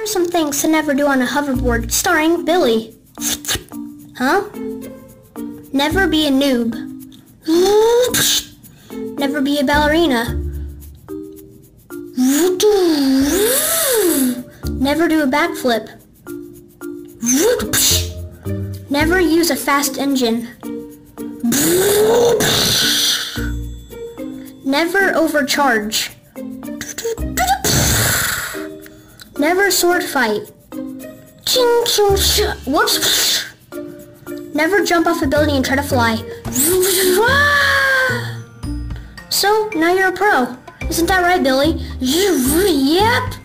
Here's some things to never do on a hoverboard, starring Billy. Huh? Never be a noob. Never be a ballerina. Never do a backflip. Never use a fast engine. Never overcharge. Never sword fight. Whoops. Never jump off a building and try to fly. So, now you're a pro. Isn't that right, Billy? Yep.